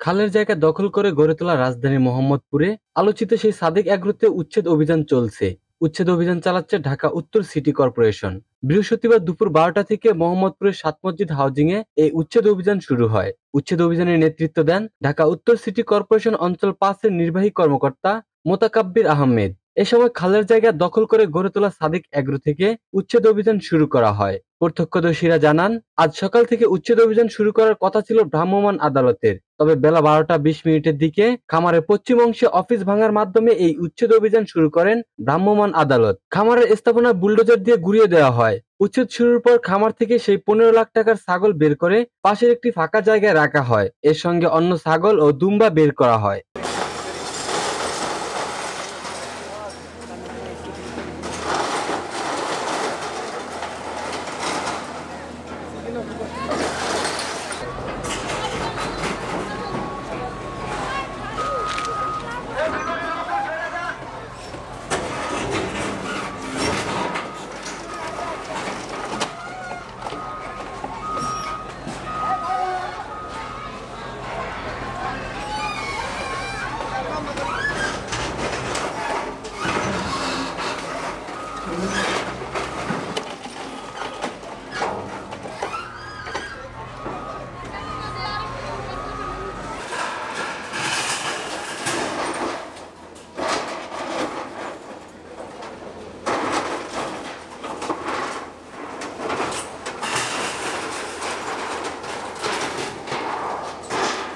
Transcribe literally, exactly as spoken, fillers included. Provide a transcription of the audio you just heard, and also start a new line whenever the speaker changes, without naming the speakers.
খালের জায়গা দখল করে গড়ে তোলা রাজধানী মোহাম্মদপুরে আলোচিত সেই সাদেক অ্যাগ্রোতে উচ্ছেদ অভিযান চলছে। উচ্ছেদ অভিযান চালাচ্ছে ঢাকা উত্তর সিটি কর্পোরেশন। বৃহস্পতিবার দুপুর বারোটা থেকে মোহাম্মদপুরের সাত মসজিদ হাউজিং এ এই উচ্ছেদ অভিযান শুরু হয়। উচ্ছেদ অভিযানের নেতৃত্ব দেন ঢাকা উত্তর সিটি কর্পোরেশন অঞ্চল পাঁচের নির্বাহী কর্মকর্তা মোতাকাব্বির আহমেদ। এ সময় খালের জায়গা দখল করে গড়ে তোলা সাদেক অ্যাগ্রো থেকে উচ্ছেদ অভিযান শুরু করা হয়। প্রত্যক্ষদর্শীরা জানান, আজ সকাল থেকে উচ্ছেদ অভিযান শুরু করার কথা ছিল ভ্রাম্যমাণ আদালতের। তবে বেলা বারোটা বিশ মিনিটের দিকে খামারের পশ্চিম অংশে অফিস ভাঙার মাধ্যমে এই উচ্ছেদ অভিযান শুরু করেন ভ্রাম্যমাণ আদালত। খামারের স্থাপনা বুলডোজার দিয়ে গুড়িয়ে দেওয়া হয়। উচ্ছেদ শুরুর পর খামার থেকে সেই পনেরো লাখ টাকার ছাগল বের করে পাশের একটি ফাঁকা জায়গায় রাখা হয়। এর সঙ্গে অন্য ছাগল ও দুম্বা বের করা হয়।